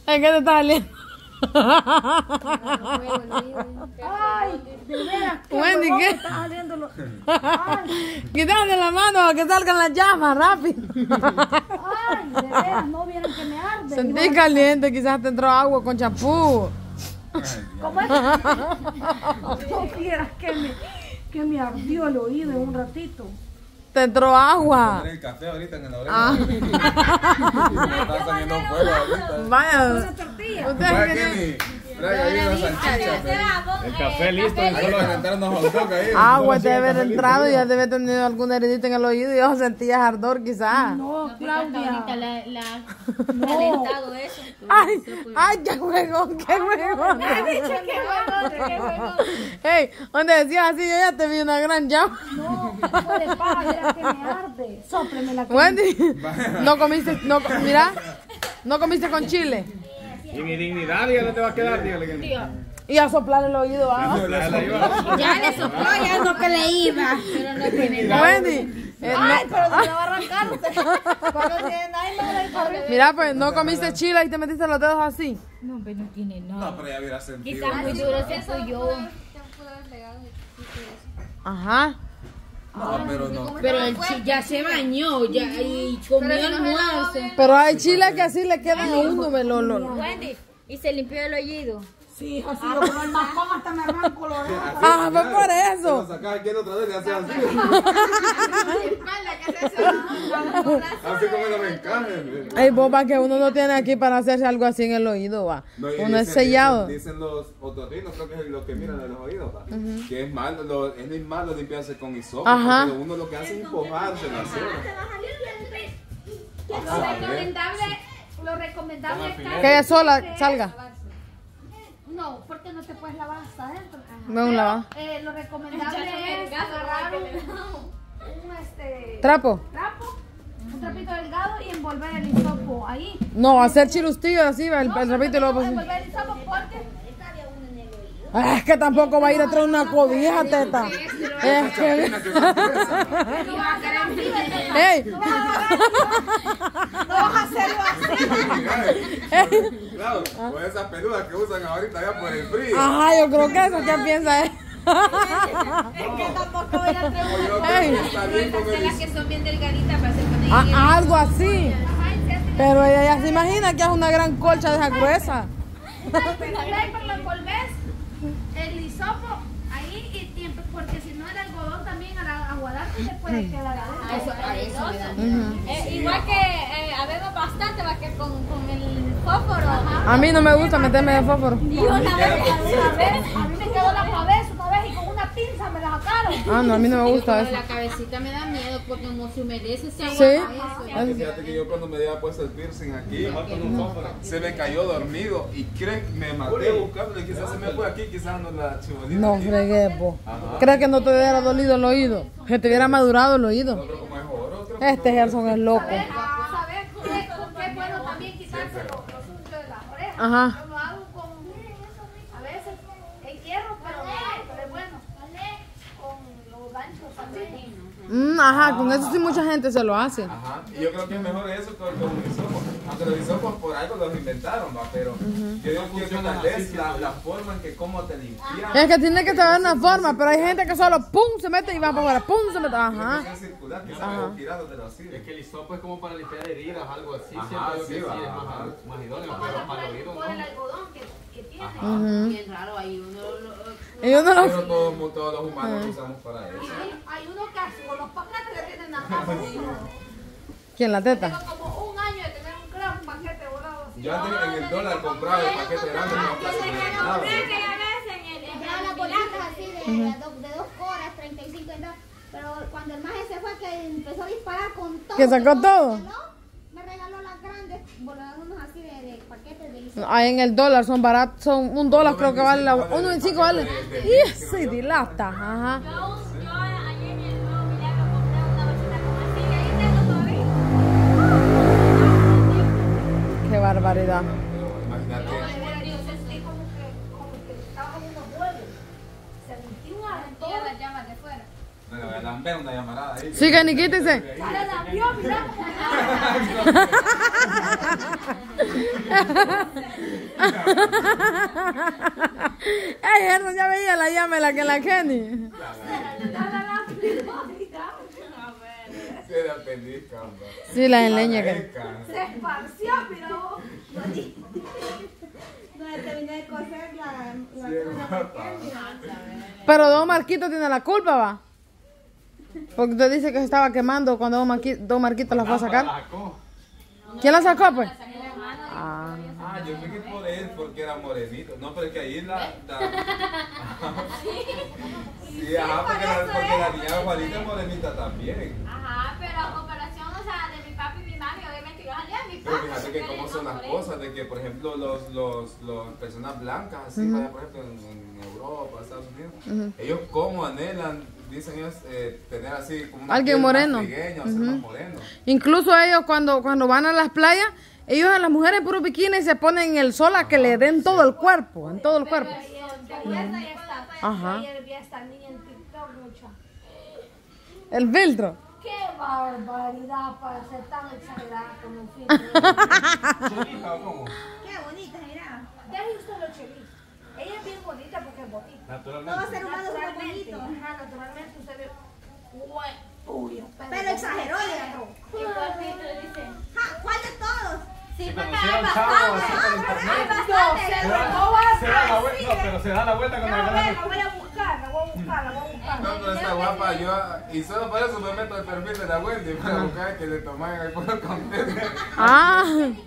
Es que te está saliendo. Ay, de veras, que Wendy, huevón ¿qué? me está saliendo lo- Ay, Quítate la mano que salgan las llamas, rápido. ay, de veras, no vieron que me arde. Sentí caliente, quizás te entró agua con champú. ¿Cómo es? No vieras que me ardió el oído en un ratito. Te entró agua. Poner el café ahorita en la oreja. Ah. Me está saliendo fuego ahorita. Vaya. Una tortilla. Ustedes Vaya, quieren Kenny, traiga ahí una salchicha. El café listo. Hay que calentar unos hot dogs ahí. agua, te debe haber entrado y ya debe haber tenido alguna heridita en el oído y yo sentías ardor quizás. No, Claudia. Ahorita la No. calentado eso. Ay, ay, qué juegón, qué juegón. Hey, donde decías así, yo ya te vi una gran llama. No, hijo de paja, mira que me arde. Sópleme la cara. Wendy, no comiste, no, mira, no comiste con chile. Y mi dignidad ya no te va a quedar, dígale que Y a soplar el oído, ¿ah? Ya le sopló, ya es lo que le iba. Pero no tiene nada. Wendy, Ay, pero se me va a arrancar. Cuando tiene nada y me va a ir para arriba. mira, pues no comiste chile y te metiste los dedos así. No, pero no tiene nada. No, pero ya hubiera sentido. Quizás muy duro se yo. Ajá. No, pero no. Pero el ya se bañó ya, y comió almuerzo. Pero hay chiles que así le quedan a uno, melolo. Wendy, y se limpió el oído. Sí, así yo como el mascón hasta me arranco los dedos. Ah, pues por Lo eso. sacas aquí otra vez y haces así. Así como los encajes. Hay boba que uno no tiene aquí para hacerse algo así en el oído, va. No, y Uno es dicen- sellado. Dicen los otorrinos, creo que es lo que miran de los oídos, ¿va? Que es malo, es malo limpiarse con hisopo, Ajá. porque uno lo que hace es empujarse la cera. Lo recomendable es Que ella sola salga. No, porque no te puedes lavar hasta adentro. Me un lavado. Lo recomendable es agarrar un Trapo. trapo, un trapito delgado y envolver el hisopo ahí. No, hacer chilustillo así, va, el rapito y luego pues, Envolver el hisopo porque es que tampoco va a ir a traer una cobija, teta. Es que... Ey, no vas a hacerlo así. Claro, con esas peludas que usan ahorita ya por el frío. ajá, yo creo que eso, ¿qué piensa él? Es que tampoco voy a traer O yo una. creo Ey. que está bien con el Las que son bien delgaditas para hacer con ella. Algo así. Pero ella ya se imagina que es una gran colcha de esa gruesa. Pero lo envolves el hisopo ahí porque si no el algodón también al aguadarte se puede quedar adentro. Igual que habemos bastante más que con el fósforo. A mí no me gusta meterme de fósforo. Y una vez a mí me quedó la cabeza una vez y con una pinza me la sacaron. Ah, no, a mí no me gusta eso. La cabecita me da miedo porque como se humedece se Sí. Ay, fíjate que yo cuando me había puesto el piercing aquí, se me cayó dormido y me maté buscándole, quizás se me fue aquí, quizás no la chibolita. No fregué, po. ¿Crees que no te hubiera dolido el oído? Que te hubiera madurado el oído. Pero como es oro, creo que Este Gerson es loco. ¿Sabes qué es bueno también quitarse los untos de las orejas? Ajá. Yo lo hago con, a veces, en hierro, pero es bueno. Con los ganchos también. Ajá, con eso sí mucha gente se lo hace. Ajá, y yo creo que es mejor eso que los hisopos. Aunque los hisopos por algo los inventaron, ¿va? Pero yo digo que tal vez la forma en que cómo te limpian. Es que tiene que tener una forma, pero hay gente que solo pum se mete y va para afuera, pum se mete. Tiene Ajá. que ser circular, quizás me girado de los es cires. que el hisopo es como para limpiar heridas, algo así. Ajá, Siento yo sí, que sí va, es ajá. más idóneo, pero para el oído Por el no. algodón que tiene. bien raro ahí uno Y uno lo... Pero todos los humanos lo usamos para eso. Hay uno que hace con los paquetes que tienen acá. ¿Quién, la teta? Tengo como un año de tener un gran paquete volado así. Yo antes en el dólar compraba el paquete grande y no casi me daba. Compraba las bolitas así de 2 horas, 35 y tal. Pero cuando el maje se fue, que empezó a disparar con todo. ¿Que sacó todo? Me regaló las grandes, unos así de paquetes de hisopo. Ahí en el dólar son baratos, son $1 creo que vale la... 1.25 vale. Y sí, dilata, ajá. Yo ayer en el nuevo milagro compré una bolsita como así y ahí tengo todavía. Qué barbaridad. Imagínate. Sentí como que estaban unos huevos. Sentí un ardor. Las llamas de fuera. Me la voy a lamber una llamarada ahí. Sigue, ni quítese. Ya la lambió, mira. Ay, eso ya veía la llama la que la Kenny. Ya la lambió, mira. Se la pellizca, hombre. Sí, la enleña que. Se esparció, mira vos. No, terminé de coser la Pero don Marquito tiene la culpa, va. Porque usted dice que se estaba quemando cuando don Marquito la fue a sacar. ¿Quién la sacó, pues? Ah. Ah, yo me quedé por él porque era morenito. No, pero es que ahí Sí, ajá, porque la niña Juanita es morenita también. Ajá, pero a comparación, o sea, de mi papi y mi mami, obviamente yo salía de mi Pero papi. fíjate que cómo son las cosas, de que por ejemplo los personas blancas, así, vaya, por ejemplo en Europa, Estados Unidos, ellos como anhelan, dicen ellos, tener así como una Alguien piel moreno. más trigueña, o ser más moreno. Incluso ellos cuando van a las playas, ellos a las mujeres puro bikini se ponen en el sol a que le den todo el cuerpo, en todo el cuerpo. Ajá. Ayer vi a esta niña en TikTok, mucha. El filtro. Qué barbaridad para ser tan exagerada como un filtro. ¿Chelita o cómo? Qué bonita, mira. Deje usted lo chelis. Ella es bien bonita porque es bonita. Naturalmente. Todos seres humanos son Naturalmente, bonitos. ajá, naturalmente usted ve. Uy, Pero exageró, digamos. ¿Y cuál filtro dice? Ja, ¿cuál de todos? Sí, porque conocí hay al chavo así bastante. por internet. Hay No, bastante. se no va a Se da la así. vuelta, no, pero se da la vuelta cuando No, le ve, dan la voy a buscar, la voy a buscar, la voy a buscar. No, pero está guapa, y solo por eso me meto al perfil de la Wendy para buscar que le toman el puro contenido. Ah.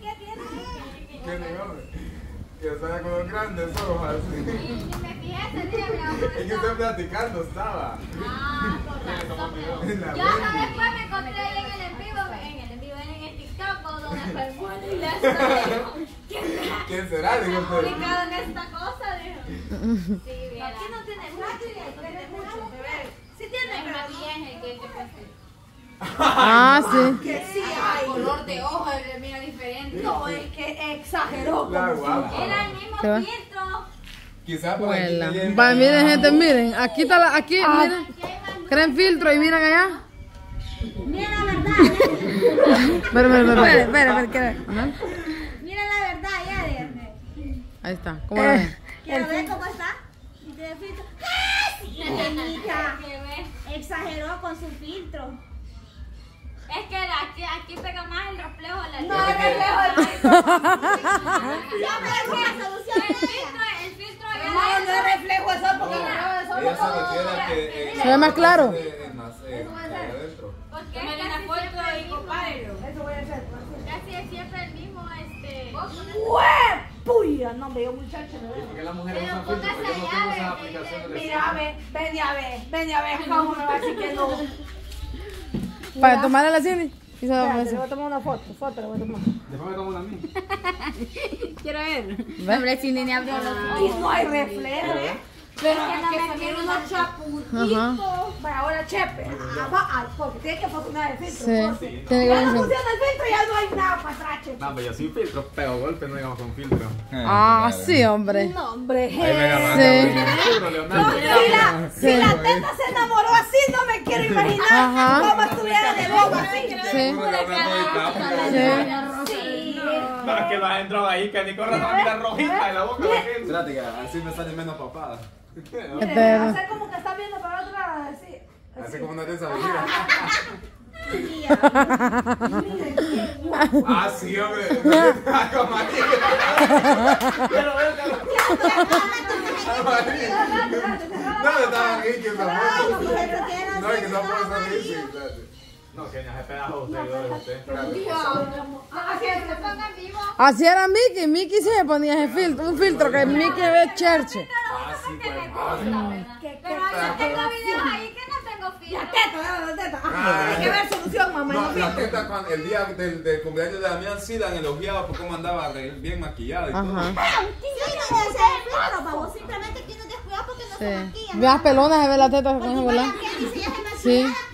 ¿Qué digo? Que salga con los grandes ojos así. Y me fijé ese día, mi amor. Es que estoy platicando, estaba. Ah, con razón. En la Yo Wendy. hasta después me encontré ahí en el en el TikTok, donde Fermón y la estoy. ¿Quién será? Digo, pero- Publicado en esta cosa, dijo. Sí, viera. Aquí no tiene mucho, no tiene mucho, bebé. Sí tiene, Es pero más bien el que te pasé. Ah, sí. que sí hay. Color de ojos le mira diferente. No, es que exageró. La como guapa. Era el mismo ¿Qué va? filtro. Quizás por aquí Huela. te lleven- Va, miren, gente, miren. Aquí está la, aquí, miren. Creen filtro y miren allá. Mira la verdad, Espera. mira la verdad, ya de. Ahí está. ¿Cómo la ven? Quiero ver cómo está. Y tiene filtro. ¡Ah! Sí, hija. Que ve. Exageró con su filtro. Es que aquí pega más el reflejo de la luz. No, es reflejo del Ya me dejó la solución de ella. El filtro No, no es reflejo de sol porque el reflejo de sol Ella se refiere a que... Se ve más claro. Adentro. Porque es casi siempre el mismo. Eso voy a hacer. Casi es siempre el mismo, ¡Hue! ¡Puya! No, veo muchacho, ¿no? Porque las mujeres Pero usan filtro, póngase pero yo no allá, tengo esas ve, aplicaciones. de- Mira, ven a ver, ¿cómo me va a decir que no? Para tomar a la cine. Y se va a Espérate, le hacer. voy a tomar una foto, le voy a tomar. Después me tomo una a mí. Quiero ver. ¿Ves? Hombre, si ni abrió los ojos. Y no hay reflejo, ¿eh? Pero Es que no me quiero unos Ajá. Bueno, ahora Chepe, porque tiene que funcionar el filtro. Sí. porque Tiene que ya no funcionar. funciona el filtro, ya no hay nada para atrás, Chepe. No, pero yo sin filtro, pego golpe, no digamos con filtro. Ah, sí, hombre. No, hombre, Ahí me la Sí. Filtro, No, Leonardo. si la teta se enamoró así, no me quiero imaginar Ajá. cómo estuviera de boba así. Sí. Sí. No, es que vas en droga ahí, que ni corra la mira rojita de la boca. la gente. Espérate, que así me sale menos papada. Mire, hacer como que está viendo para otro lado, así. Así como una de esas vejigas. Tía. Ah, sí, hombre. Como aquí. Pero ven, No, estaba aquí, que esa Ay, foto. fíjate que era No, es que así, no puedo estaba salir, sí, amarillo. espérate. no, que ya se pedazo seguidores de usted. Así es, se pongan vivo. Así era Mickey. Mickey se ponía ese filtro. Un filtro que Mickey ve cherche. Ah, sí, pues. Pero yo tengo videos ahí que no tengo filtro. La teta. Tiene que haber solución, mamá. No, la teta, el día del cumpleaños de Damián sí la han elogiado por cómo andaba bien maquillada y todo. Ajá. Sí, no debe ser el filtro, babos. Simplemente que no descuidado porque no se Sí. maquillan. Veas pelonas se ve la teta con Porque ese igual volante. la Kelly, si ella se maquilla, Sí.